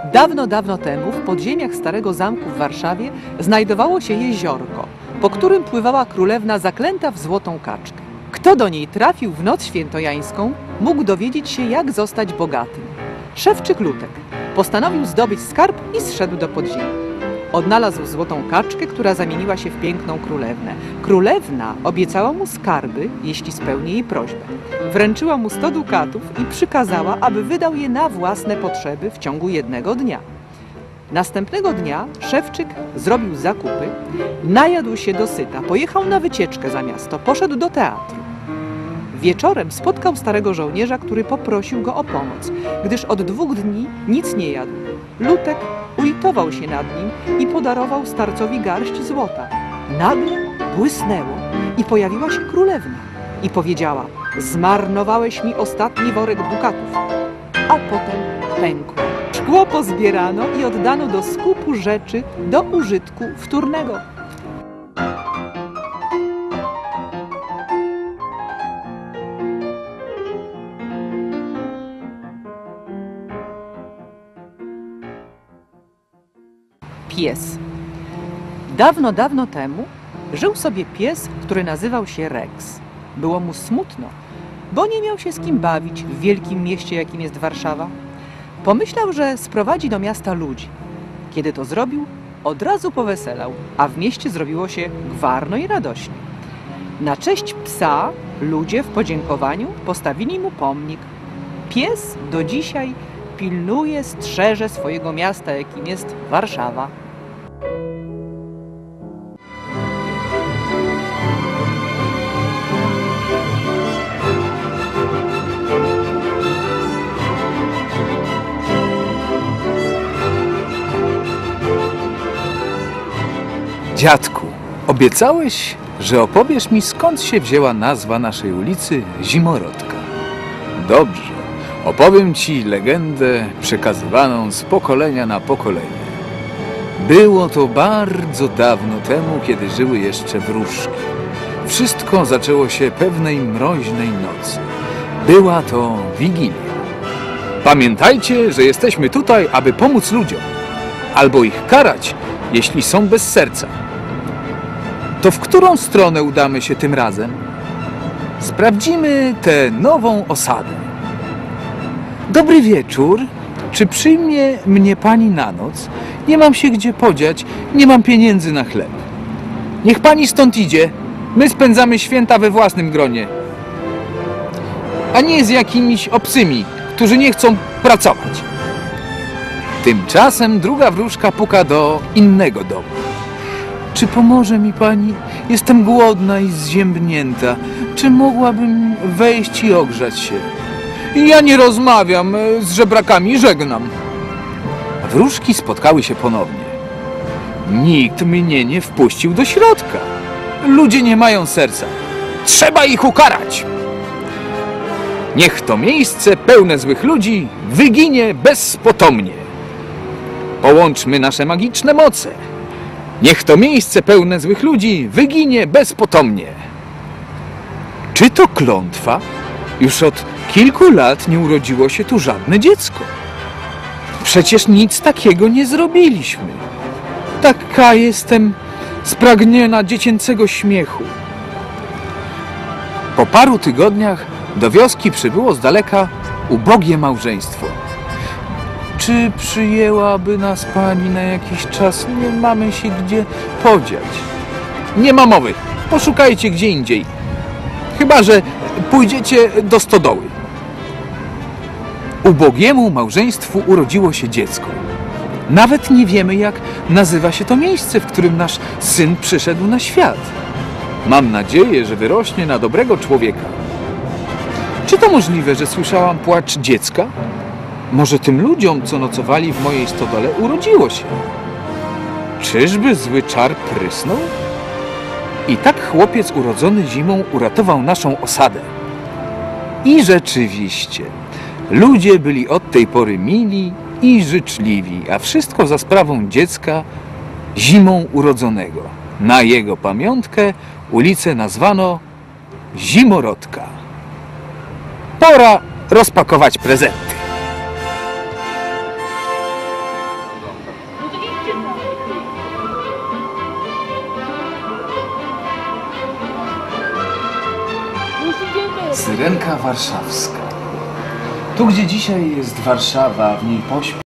Dawno, dawno temu w podziemiach Starego Zamku w Warszawie znajdowało się jeziorko, po którym pływała królewna zaklęta w złotą kaczkę. Kto do niej trafił w noc świętojańską, mógł dowiedzieć się, jak zostać bogatym. Szewczyk Lutek postanowił zdobyć skarb i zszedł do podziemi. Odnalazł złotą kaczkę, która zamieniła się w piękną królewnę. Królewna obiecała mu skarby, jeśli spełni jej prośbę. Wręczyła mu 100 dukatów i przykazała, aby wydał je na własne potrzeby w ciągu jednego dnia. Następnego dnia Szewczyk zrobił zakupy, najadł się dosyta, pojechał na wycieczkę za miasto, poszedł do teatru. Wieczorem spotkał starego żołnierza, który poprosił go o pomoc, gdyż od 2 dni nic nie jadł. Lutek ulitował się nad nim i podarował starcowi garść złota. Nagle błysnęło i pojawiła się królewna i powiedziała: zmarnowałeś mi ostatni worek dukatów. A potem pękło. Szkło pozbierano i oddano do skupu rzeczy do użytku wtórnego. Pies. Dawno, dawno temu żył sobie pies, który nazywał się Rex. Było mu smutno, bo nie miał się z kim bawić w wielkim mieście, jakim jest Warszawa. Pomyślał, że sprowadzi do miasta ludzi. Kiedy to zrobił, od razu poweselał, a w mieście zrobiło się gwarno i radośnie. Na cześć psa ludzie w podziękowaniu postawili mu pomnik. Pies do dzisiaj pilnuje, strzeże swojego miasta, jakim jest Warszawa. Dziadku, obiecałeś, że opowiesz mi, skąd się wzięła nazwa naszej ulicy Zimorodka. Dobrze, opowiem ci legendę przekazywaną z pokolenia na pokolenie. Było to bardzo dawno temu, kiedy żyły jeszcze wróżki. Wszystko zaczęło się pewnej mroźnej nocy. Była to Wigilia. Pamiętajcie, że jesteśmy tutaj, aby pomóc ludziom, albo ich karać, jeśli są bez serca. To w którą stronę udamy się tym razem? Sprawdzimy tę nową osadę. Dobry wieczór. Czy przyjmie mnie pani na noc? Nie mam się gdzie podziać, nie mam pieniędzy na chleb. Niech pani stąd idzie. My spędzamy święta we własnym gronie, a nie z jakimiś obcymi, którzy nie chcą pracować. Tymczasem druga wróżka puka do innego domu. Czy pomoże mi pani? Jestem głodna i zziębnięta. Czy mogłabym wejść i ogrzać się? Ja nie rozmawiam z żebrakami, żegnam. Wróżki spotkały się ponownie. Nikt mnie nie wpuścił do środka. Ludzie nie mają serca. Trzeba ich ukarać. Niech to miejsce pełne złych ludzi wyginie bezpotomnie. Połączmy nasze magiczne moce. Niech to miejsce pełne złych ludzi wyginie bezpotomnie. Czy to klątwa? Już od kilku lat nie urodziło się tu żadne dziecko. Przecież nic takiego nie zrobiliśmy. Taka jestem spragniona dziecięcego śmiechu. Po paru tygodniach do wioski przybyło z daleka ubogie małżeństwo. Czy przyjęłaby nas pani na jakiś czas? Nie mamy się gdzie podziać. Nie ma mowy. Poszukajcie gdzie indziej. Chyba że pójdziecie do stodoły. Ubogiemu małżeństwu urodziło się dziecko. Nawet nie wiemy, jak nazywa się to miejsce, w którym nasz syn przyszedł na świat. Mam nadzieję, że wyrośnie na dobrego człowieka. Czy to możliwe, że słyszałam płacz dziecka? Może tym ludziom, co nocowali w mojej stodole, urodziło się? Czyżby zły czar prysnął? I tak chłopiec urodzony zimą uratował naszą osadę. I rzeczywiście, ludzie byli od tej pory mili i życzliwi, a wszystko za sprawą dziecka zimą urodzonego. Na jego pamiątkę ulicę nazwano Zimorodka. Pora rozpakować prezenty. Syrenka warszawska. Tu, gdzie dzisiaj jest Warszawa, w niej pośpiech.